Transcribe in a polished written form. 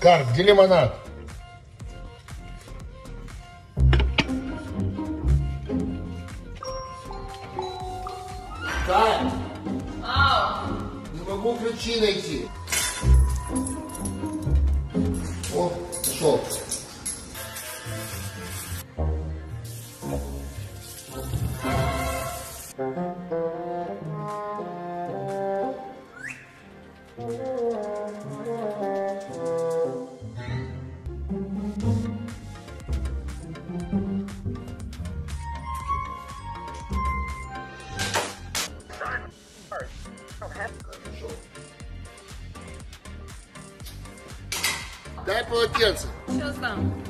Захар, где лимонад? Тань! Не могу ключи найти. О, нашел. Дай полотенце. Сейчас дам.